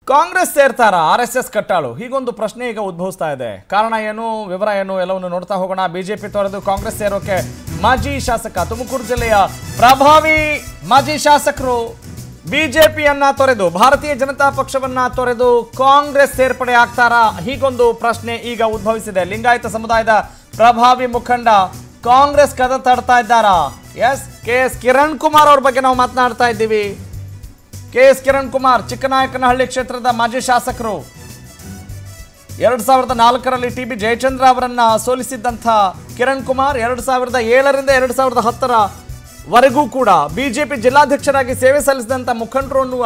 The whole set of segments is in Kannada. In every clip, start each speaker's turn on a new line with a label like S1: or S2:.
S1: ಕಾಂಗ್ರೆಸ್ ಸೇರ್ತಾರಾ ಆರ್ಎಸ್ಎಸ್ ಕಟ್ಟಾಳು ಹೀಗೊಂದು ಪ್ರಶ್ನೆ ಈಗ ಉದ್ಭವಿಸ್ತಾ ಇದೆ. ಕಾರಣ ಏನು, ವಿವರ ಏನು ಎಲ್ಲವನ್ನು ನೋಡ್ತಾ ಹೋಗೋಣ. ಬಿಜೆಪಿ ತೊರೆದು ಕಾಂಗ್ರೆಸ್ ಸೇರೋಕೆ ಮಾಜಿ ಶಾಸಕ ತುಮಕೂರು ಜಿಲ್ಲೆಯ ಪ್ರಭಾವಿ ಮಾಜಿ ಶಾಸಕರು ಬಿಜೆಪಿಯನ್ನ ತೊರೆದು ಭಾರತೀಯ ಜನತಾ ಪಕ್ಷವನ್ನ ತೊರೆದು ಕಾಂಗ್ರೆಸ್ ಸೇರ್ಪಡೆ ಆಗ್ತಾರಾ? ಹೀಗೊಂದು ಪ್ರಶ್ನೆ ಈಗ ಉದ್ಭವಿಸಿದೆ. ಲಿಂಗಾಯತ ಸಮುದಾಯದ ಪ್ರಭಾವಿ ಮುಖಂಡ ಕಾಂಗ್ರೆಸ್ ಕದ ತಡ್ತಾ ಇದ್ದಾರಾ? S, KS. ಕಿರಣ್ ಕುಮಾರ್ ಅವ್ರ ಬಗ್ಗೆ ನಾವು ಮಾತನಾಡ್ತಾ ಇದ್ದೀವಿ. ಕೆ.ಎಸ್. ಕಿರಣ್ ಕುಮಾರ್ ಚಿಕ್ಕನಾಯಕನಹಳ್ಳಿ ಕ್ಷೇತ್ರದ ಮಾಜಿ ಶಾಸಕರು. 2004ರಲ್ಲಿ ಟಿ.ಬಿ. ಜಯಚಂದ್ರ ಅವರನ್ನ ಸೋಲಿಸಿದ್ದಂಥ ಕಿರಣ್ ಕುಮಾರ್ 2007ರಿಂದ 2010ರವರೆಗೂ ಕೂಡ ಬಿಜೆಪಿ ಜಿಲ್ಲಾಧ್ಯಕ್ಷರಾಗಿ ಸೇವೆ ಸಲ್ಲಿಸಿದಂಥ ಮುಖಂಡರು ಅನ್ನುವ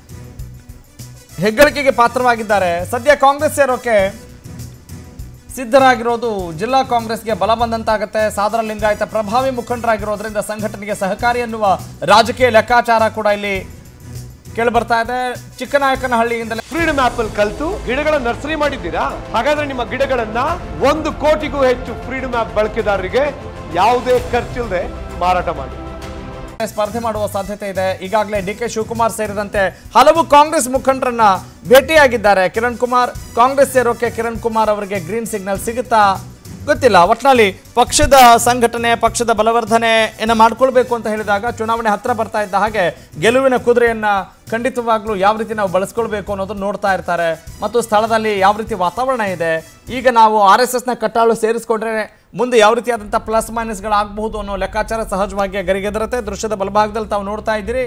S1: ಹೆಗ್ಗಳಿಕೆಗೆ ಪಾತ್ರವಾಗಿದ್ದಾರೆ. ಸದ್ಯ ಕಾಂಗ್ರೆಸ್ ಸೇರೋಕೆ ಸಿದ್ಧರಾಗಿರೋದು ಜಿಲ್ಲಾ ಕಾಂಗ್ರೆಸ್ಗೆ ಬಲ ಬಂದಂತಾಗುತ್ತೆ. ಸಾದರ ಲಿಂಗಾಯತ ಪ್ರಭಾವಿ ಮುಖಂಡರಾಗಿರೋದ್ರಿಂದ ಸಂಘಟನೆಗೆ ಸಹಕಾರಿ ಎನ್ನುವ ರಾಜಕೀಯ ಲೆಕ್ಕಾಚಾರ ಕೂಡ ಇಲ್ಲಿ ಕೇಳಿ ಬರ್ತಾ ಇದೆ. ಚಿಕ್ಕನಾಯಕನಹಳ್ಳಿಯಿಂದಲೇ
S2: ಫ್ರೀಡಮ್ ಆಪ್ ಅಲ್ಲಿ ಕಲಿತು ಗಿಡಗಳ ನರ್ಸರಿ ಮಾಡಿದ್ದೀರಾ? ಹಾಗಾದ್ರೆ ನಿಮ್ಮ ಗಿಡಗಳನ್ನ 1 ಕೋಟಿಗೂ ಹೆಚ್ಚು ಫ್ರೀಡಮ್ ಆಪ್ ಬಳಕೆದಾರರಿಗೆ ಯಾವುದೇ ಖರ್ಚಿಲ್ಲದೆ ಮಾರಾಟ ಮಾಡಿ
S1: ಸ್ಪರ್ಧೆ ಮಾಡುವ ಸಾಧ್ಯತೆ ಇದೆ. ಈಗಾಗಲೇ ಡಿ.ಕೆ. ಶಿವಕುಮಾರ್ ಸೇರಿದಂತೆ ಹಲವು ಕಾಂಗ್ರೆಸ್ ಮುಖಂಡರನ್ನ ಭೇಟಿಯಾಗಿದ್ದಾರೆ. ಕಿರಣ್ ಕುಮಾರ್ ಕಾಂಗ್ರೆಸ್ ಸೇರೋಕೆ ಕಿರಣ್ ಕುಮಾರ್ ಅವರಿಗೆ ಗ್ರೀನ್ ಸಿಗ್ನಲ್ ಸಿಗುತ್ತಾ ಗೊತ್ತಿಲ್ಲ. ಒಟ್ಟಿನಲ್ಲಿ ಪಕ್ಷದ ಸಂಘಟನೆ, ಪಕ್ಷದ ಬಲವರ್ಧನೆಯನ್ನು ಮಾಡ್ಕೊಳ್ಬೇಕು ಅಂತ ಹೇಳಿದಾಗ ಚುನಾವಣೆ ಹತ್ರ ಬರ್ತಾ ಇದ್ದ ಹಾಗೆ ಗೆಲುವಿನ ಕುದುರೆಯನ್ನ ಖಂಡಿತವಾಗ್ಲೂ ಯಾವ ರೀತಿ ನಾವು ಬಳಸ್ಕೊಳ್ಬೇಕು ಅನ್ನೋದನ್ನು ನೋಡ್ತಾ ಇರ್ತಾರೆ. ಮತ್ತು ಸ್ಥಳದಲ್ಲಿ ಯಾವ ರೀತಿ ವಾತಾವರಣ ಇದೆ, ಈಗ ನಾವು RSSನ ಕಟ್ಟಾಳು ಸೇರಿಸ್ಕೊಂಡ್ರೆ ಮುಂದೆ ಯಾವ ರೀತಿಯಾದಂಥ ಪ್ಲಸ್ ಮೈನಸ್ಗಳಾಗಬಹುದು ಅನ್ನೋ ಲೆಕ್ಕಾಚಾರ ಸಹಜವಾಗಿ ಗರಿಗೆದರುತ್ತೆ. ದೃಶ್ಯದ ಬಲಭಾಗದಲ್ಲಿ ತಾವು ನೋಡ್ತಾ ಇದ್ದೀರಿ.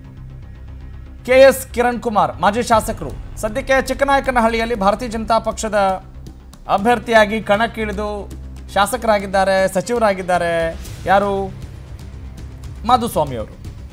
S1: ಕೆ.ಎಸ್. ಕಿರಣ್ ಕುಮಾರ್ ಮಾಜಿ ಶಾಸಕರು ಸದ್ಯಕ್ಕೆ ಚಿಕ್ಕನಾಯಕನಹಳ್ಳಿಯಲ್ಲಿ ಭಾರತೀಯ ಜನತಾ ಪಕ್ಷದ ಅಭ್ಯರ್ಥಿಯಾಗಿ ಕಣಕ್ಕಿಳಿದು ಶಾಸಕರಾಗಿದ್ದಾರೆ, ಸಚಿವರಾಗಿದ್ದಾರೆ. ಯಾರು? ಮಾಧುಸ್ವಾಮಿ ಅವರು.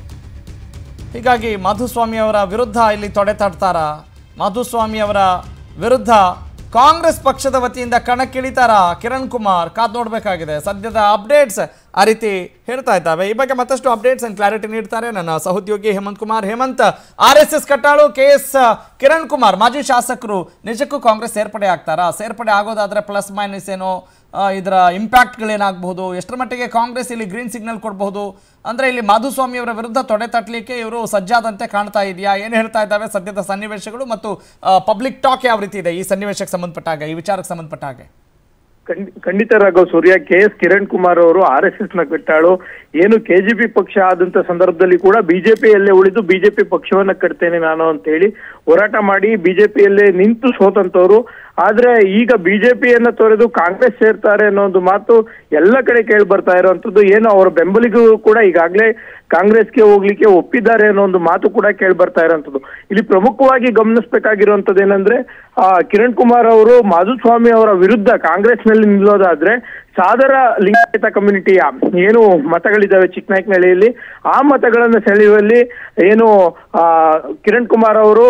S1: ಹೀಗಾಗಿ ಮಾಧುಸ್ವಾಮಿ ಅವರ ವಿರುದ್ಧ ಇಲ್ಲಿ ತೊಡೆ ತಡ್ತಾರ? ಮಾಧುಸ್ವಾಮಿ ಅವರ ವಿರುದ್ಧ ಕಾಂಗ್ರೆಸ್ ಪಕ್ಷದ ವತಿಯಿಂದ ಕಣಕ್ಕಿಳಿತಾರಾ ಕಿರಣ್ ಕುಮಾರ್? ಕಾದು ನೋಡಬೇಕಾಗಿದೆ. ಸದ್ಯದ ಅಪ್ಡೇಟ್ಸ್ ಆ ರೀತಿ ಹೇಳ್ತಾ ಇದ್ದಾವೆ. ಈ ಬಗ್ಗೆ ಮತ್ತಷ್ಟು ಅಪ್ಡೇಟ್ಸ್ ಅಂಡ್ ಕ್ಲಾರಿಟಿ ನೀಡ್ತಾರೆ ನನ್ನ ಸಹೋದ್ಯೋಗಿ ಹೇಮಂತ್ ಕುಮಾರ್. ಹೇಮಂತ್, RSS ಕಟ್ಟಾಳು ಕೆ.ಎಸ್. ಕಿರಣ್ ಕುಮಾರ್ ಮಾಜಿ ಶಾಸಕರು ನಿಜಕ್ಕೂ ಕಾಂಗ್ರೆಸ್ ಸೇರ್ಪಡೆ ಆಗ್ತಾರಾ? ಸೇರ್ಪಡೆ ಆಗೋದಾದ್ರೆ ಪ್ಲಸ್ ಮೈನಸ್ ಏನೋ, ಇದರ ಇಂಪ್ಯಾಕ್ಟ್ಗಳೇನಾಗಬಹುದು, ಎಷ್ಟರ ಮಟ್ಟಿಗೆ ಕಾಂಗ್ರೆಸ್ ಇಲ್ಲಿ ಗ್ರೀನ್ ಸಿಗ್ನಲ್ ಕೊಡಬಹುದು? ಅಂದ್ರೆ ಇಲ್ಲಿ ಮಾಧುಸ್ವಾಮಿ ಅವರ ವಿರುದ್ಧ ತೊಡೆ ತಟ್ಟಲಿಕ್ಕೆ ಇವರು ಸಜ್ಜಾದಂತೆ ಕಾಣ್ತಾ ಇದೆಯಾ? ಏನು ಹೇಳ್ತಾ ಇದ್ದಾವೆ ಸದ್ಯದ ಸನ್ನಿವೇಶಗಳು ಮತ್ತು ಪಬ್ಲಿಕ್ ಟಾಕ್ ಯಾವ ರೀತಿ ಇದೆ ಈ ಸನ್ನಿವೇಶಕ್ಕೆ ಸಂಬಂಧಪಟ್ಟ ಹಾಗೆ, ಈ ವಿಚಾರಕ್ಕೆ ಸಂಬಂಧಪಟ್ಟ ಹಾಗೆ?
S3: ಖಂಡಿತ ರಾಘವ್ ಸೂರ್ಯ, ಕೆ.ಎಸ್. ಕಿರಣ್ ಕುಮಾರ್ ಅವರು RSSನ ಕಟ್ಟಾಳು. ಏನು KJP ಪಕ್ಷ ಆದಂತ ಸಂದರ್ಭದಲ್ಲಿ ಕೂಡ ಬಿಜೆಪಿಯಲ್ಲೇ ಉಳಿದು ಬಿಜೆಪಿ ಪಕ್ಷವನ್ನ ಕಟ್ತೇನೆ ನಾನು ಅಂತ ಹೇಳಿ ಹೋರಾಟ ಮಾಡಿ ಬಿಜೆಪಿಯಲ್ಲೇ ನಿಂತು ಸೋತಂತವ್ರು. ಆದ್ರೆ ಈಗ ಬಿಜೆಪಿಯನ್ನ ತೊರೆದು ಕಾಂಗ್ರೆಸ್ ಸೇರ್ತಾರೆ ಅನ್ನೋ ಒಂದು ಮಾತು ಎಲ್ಲ ಕಡೆ ಕೇಳಿ ಬರ್ತಾ ಇರುವಂತದ್ದು. ಏನು ಅವರ ಬೆಂಬಲಿಗರು ಕೂಡ ಈಗಾಗಲೇ ಕಾಂಗ್ರೆಸ್ಗೆ ಹೋಗ್ಲಿಕ್ಕೆ ಒಪ್ಪಿದ್ದಾರೆ ಅನ್ನೋ ಒಂದು ಮಾತು ಕೂಡ ಕೇಳಿ ಬರ್ತಾ ಇರೋಂಥದ್ದು. ಇಲ್ಲಿ ಪ್ರಮುಖವಾಗಿ ಗಮನಿಸಬೇಕಾಗಿರುವಂತದ್ದು ಏನಂದ್ರೆ ಕಿರಣ್ ಕುಮಾರ್ ಅವರು ಮಾಧುಸ್ವಾಮಿ ಅವರ ವಿರುದ್ಧ ಕಾಂಗ್ರೆಸ್ನಲ್ಲಿ ನಿಲ್ಲೋದಾದ್ರೆ ಸಾದರ ಲಿಂಗಾಯತ ಕಮ್ಯುನಿಟಿಯ ಏನು ಮತಗಳಿದ್ದಾವೆ ಚಿಕ್ಕನಾಯಕನಹಳ್ಳಿಯಲ್ಲಿ, ಆ ಮತಗಳನ್ನ ಸೆಳೆಯುವಲ್ಲಿ ಏನು ಕಿರಣ್ ಕುಮಾರ್ ಅವರು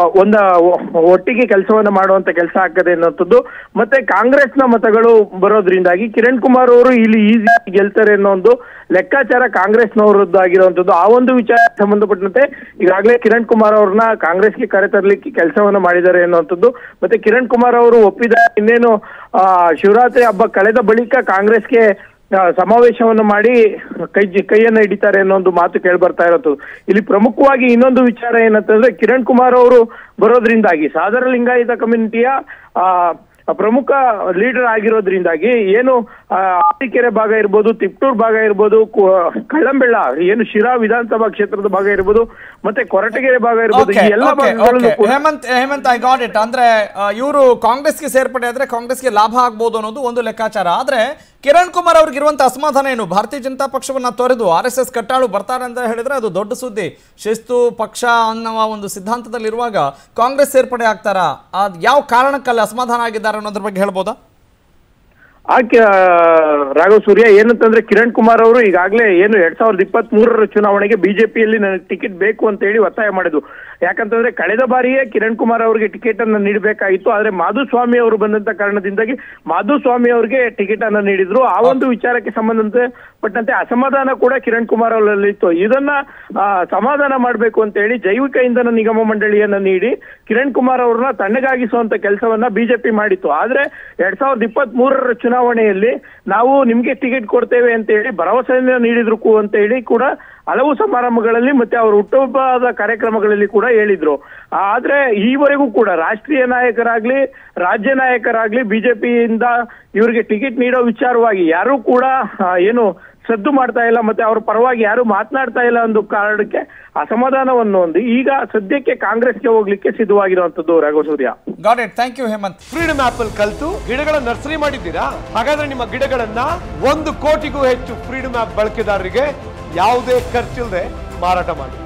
S3: ಒಟ್ಟಿಗೆ ಕೆಲಸವನ್ನ ಮಾಡುವಂತ ಕೆಲಸ ಆಗ್ತದೆ ಅನ್ನೋಂಥದ್ದು. ಮತ್ತೆ ಕಾಂಗ್ರೆಸ್ನ ಮತಗಳು ಬರೋದ್ರಿಂದಾಗಿ ಕಿರಣ್ ಕುಮಾರ್ ಅವರು ಇಲ್ಲಿ ಈಸಿ ಗೆಲ್ತಾರೆ ಅನ್ನೋ ಒಂದು ಲೆಕ್ಕಾಚಾರ ಕಾಂಗ್ರೆಸ್ನವರದ್ದು ಆಗಿರುವಂತದ್ದು. ಆ ಒಂದು ವಿಚಾರ ಸಂಬಂಧಪಟ್ಟಂತೆ ಈಗಾಗಲೇ ಕಿರಣ್ ಕುಮಾರ್ ಅವ್ರನ್ನ ಕಾಂಗ್ರೆಸ್ಗೆ ಕರೆತರಲಿಕ್ಕೆ ಕೆಲಸವನ್ನ ಮಾಡಿದ್ದಾರೆ ಅನ್ನುವಂಥದ್ದು. ಮತ್ತೆ ಕಿರಣ್ ಕುಮಾರ್ ಅವರು ಒಪ್ಪಿದ್ದಾರೆ. ಇನ್ನೇನು ಶಿವರಾತ್ರಿ ಹಬ್ಬ ಕಳೆದ ಬಳಿಕ ಕಾಂಗ್ರೆಸ್ಗೆ ಸಮಾವೇಶವನ್ನು ಮಾಡಿ ಕೈಯನ್ನ ಹಿಡಿತಾರೆ ಅನ್ನೋ ಒಂದು ಮಾತು ಕೇಳಿ ಬರ್ತಾ ಇರೋದು. ಇಲ್ಲಿ ಪ್ರಮುಖವಾಗಿ ಇನ್ನೊಂದು ವಿಚಾರ ಏನಂತಂದ್ರೆ ಕಿರಣ್ ಕುಮಾರ್ ಅವರು ಬರೋದ್ರಿಂದಾಗಿ ಸಾದರ ಲಿಂಗಾಯತ ಕಮ್ಯುನಿಟಿಯ ಪ್ರಮುಖ ಲೀಡರ್ ಆಗಿರೋದ್ರಿಂದಾಗಿ ಏನು ಆಟಿಕೆರೆ ಭಾಗ ಇರ್ಬೋದು, ತಿಪ್ಟೂರ್ ಭಾಗ ಇರ್ಬೋದು, ಕಳ್ಳಂಬೆಳ್ಳ ಏನು ಶಿರಾ ವಿಧಾನಸಭಾ ಕ್ಷೇತ್ರದ ಭಾಗ ಇರ್ಬೋದು, ಮತ್ತೆ ಕೊರಟಗೆರೆ ಭಾಗ ಇರ್ಬೋದು, ಈ ಎಲ್ಲ ಭಾಗಗಳನ್ನು
S1: ಹೇಮಂತ್ ಐ ಗಾಟ್ ಇಟ್. ಅಂದ್ರೆ ಇವರು ಕಾಂಗ್ರೆಸ್ಗೆ ಸೇರ್ಪಡೆ ಆದ್ರೆ ಕಾಂಗ್ರೆಸ್ಗೆ ಲಾಭ ಆಗ್ಬೋದು ಅನ್ನೋದು ಒಂದು ಲೆಕ್ಕಾಚಾರ. ಆದ್ರೆ ಕಿರಣ್ ಕುಮಾರ್ ಅವ್ರಿಗೆ ಇರುವಂತ ಅಸಮಾಧಾನ ಏನು? ಭಾರತೀಯ ಜನತಾ ಪಕ್ಷವನ್ನ ತೊರೆದು RSS ಕಟ್ಟಾಳು ಬರ್ತಾರೆ ಅಂತ ಹೇಳಿದ್ರೆ ಅದು ದೊಡ್ಡ ಸುದ್ದಿ. ಶಿಸ್ತು ಪಕ್ಷ ಅನ್ನುವ ಒಂದು ಸಿದ್ಧಾಂತದಲ್ಲಿ ಇರುವಾಗ ಕಾಂಗ್ರೆಸ್ ಸೇರ್ಪಡೆ ಆಗ್ತಾರಾ? ಯಾವ ಕಾರಣಕ್ಕಲ್ಲಿ ಅಸಮಾಧಾನ ಆಗಿದ್ದಾರೆ ಅನ್ನೋದ್ರ ಬಗ್ಗೆ ಹೇಳ್ಬೋದಾ?
S3: ರಾಘವ್ ಸೂರ್ಯ, ಏನಂತಂದ್ರೆ ಕಿರಣ್ ಕುಮಾರ್ ಅವರು ಈಗಾಗಲೇ ಏನು 2023ರ ಚುನಾವಣೆಗೆ ಬಿಜೆಪಿಯಲ್ಲಿ ನನಗೆ ಟಿಕೆಟ್ ಬೇಕು ಅಂತ ಹೇಳಿ ಒತ್ತಾಯ ಮಾಡಿದ್ರು. ಯಾಕಂತಂದ್ರೆ ಕಳೆದ ಬಾರಿಯೇ ಕಿರಣ್ ಕುಮಾರ್ ಅವರಿಗೆ ಟಿಕೆಟ್ ಅನ್ನು ನೀಡಬೇಕಾಗಿತ್ತು. ಆದ್ರೆ ಮಾಧುಸ್ವಾಮಿ ಅವರು ಬಂದಂತ ಕಾರಣದಿಂದಾಗಿ ಮಾಧುಸ್ವಾಮಿ ಅವರಿಗೆ ಟಿಕೆಟ್ ಅನ್ನು ನೀಡಿದ್ರು. ಆ ಒಂದು ವಿಚಾರಕ್ಕೆ ಸಂಬಂಧಪಟ್ಟಂತೆ ಅಸಮಾಧಾನ ಕೂಡ ಕಿರಣ್ ಕುಮಾರ್ ಅವರಲ್ಲಿ ಇತ್ತು. ಇದನ್ನ ಸಮಾಧಾನ ಮಾಡಬೇಕು ಅಂತ ಹೇಳಿ ಜೈವಿಕ ಇಂಧನ ನಿಗಮ ಮಂಡಳಿಯನ್ನ ನೀಡಿ ಕಿರಣ್ ಕುಮಾರ್ ಅವ್ರನ್ನ ತಣ್ಣಗಾಗಿಸುವಂತ ಕೆಲಸವನ್ನ ಬಿಜೆಪಿ ಮಾಡಿತ್ತು. ಆದ್ರೆ 2023ರ ಚುನಾವಣೆಯಲ್ಲಿ ನಾವು ನಿಮ್ಗೆ ಟಿಕೆಟ್ ಕೊಡ್ತೇವೆ ಅಂತ ಹೇಳಿ ಭರವಸೆಯನ್ನ ನೀಡಿದ್ರು ಅಂತ ಹೇಳಿ ಕೂಡ ಹಲವು ಸಮಾರಂಭಗಳಲ್ಲಿ ಮತ್ತೆ ಅವರ ಹುಟ್ಟುಹಬ್ಬದ ಕಾರ್ಯಕ್ರಮಗಳಲ್ಲಿ ಕೂಡ ಹೇಳಿದ್ರು. ಆದ್ರೆ ಈವರೆಗೂ ಕೂಡ ರಾಷ್ಟ್ರೀಯ ನಾಯಕರಾಗ್ಲಿ ರಾಜ್ಯ ನಾಯಕರಾಗ್ಲಿ ಬಿಜೆಪಿಯಿಂದ ಇವರಿಗೆ ಟಿಕೆಟ್ ನೀಡೋ ವಿಚಾರವಾಗಿ ಯಾರು ಕೂಡ ಏನು ಸದ್ದು ಮಾಡ್ತಾ ಇಲ್ಲ, ಮತ್ತೆ ಅವ್ರ ಪರವಾಗಿ ಯಾರು ಮಾತನಾಡ್ತಾ ಇಲ್ಲ ಅನ್ನೋ ಕಾರಣಕ್ಕೆ ಅಸಮಾಧಾನವನ್ನು ಹೊಂದಿ ಈಗ ಸದ್ಯಕ್ಕೆ ಕಾಂಗ್ರೆಸ್ಗೆ ಹೋಗ್ಲಿಕ್ಕೆ ಸಿದ್ಧವಾಗಿರುವಂತದ್ದು Raghava Surya.
S1: Got it, thank you Hemant.
S2: Freedom ಆಪ್ ಅಲ್ಲಿ ಕಲ್ತು ಗಿಡಗಳ ನರ್ಸರಿ ಮಾಡಿದ್ದೀರಾ? ಹಾಗಾದ್ರೆ ನಿಮ್ಮ ಗಿಡಗಳನ್ನ 1 ಕೋಟಿಗೂ ಹೆಚ್ಚು ಫ್ರೀಡಮ್ ಆಪ್ ಬಳಕೆದಾರರಿಗೆ ಯಾವುದೇ ಖರ್ಚಿಲ್ಲದೆ ಮಾರಾಟ ಮಾಡಿ.